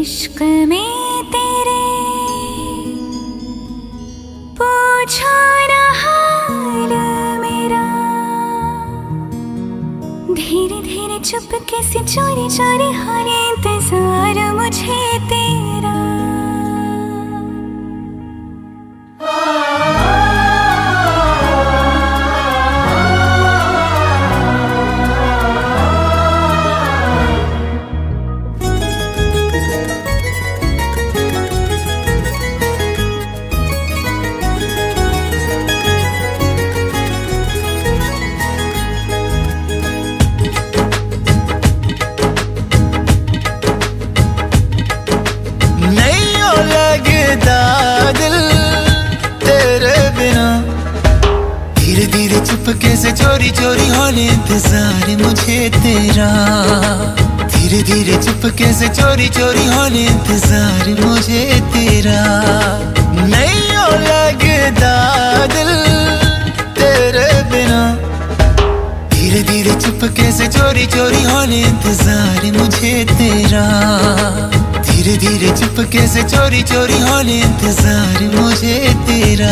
इश्क में तेरे पूछो ना हाल मेरा, धीरे धीरे चुपके से चोरी चोरी हाल इंतजार मुझे तेरा। चुपके से चोरी चोरी होने इंतजार मुझे तेरा, धीरे धीरे चुपके से चोरी चोरी होने इंतजार मुझे तेरा। नहीं हो लगता दिल तेरे बिना, धीरे धीरे चुपके से चोरी चोरी होने इंतजार मुझे तेरा, धीरे धीरे चुपके से चोरी चोरी होने इंतजार मुझे तेरा।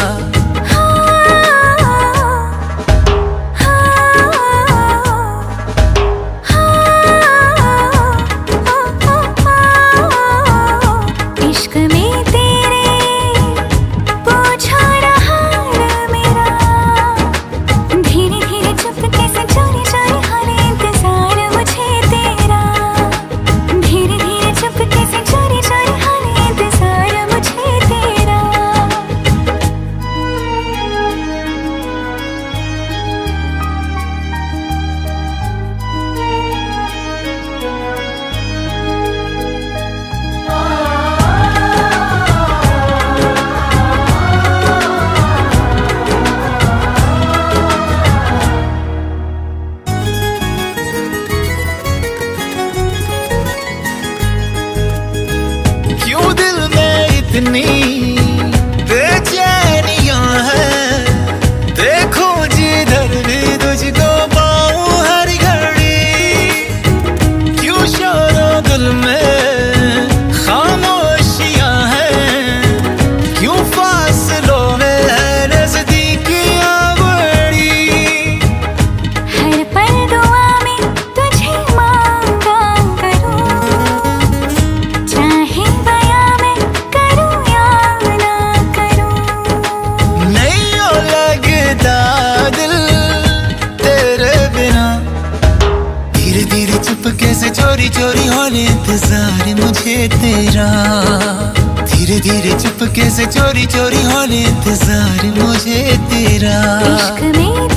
धीरे चुपके से चोरी चोरी होने इंतजार मुझे तेरा। इश्क में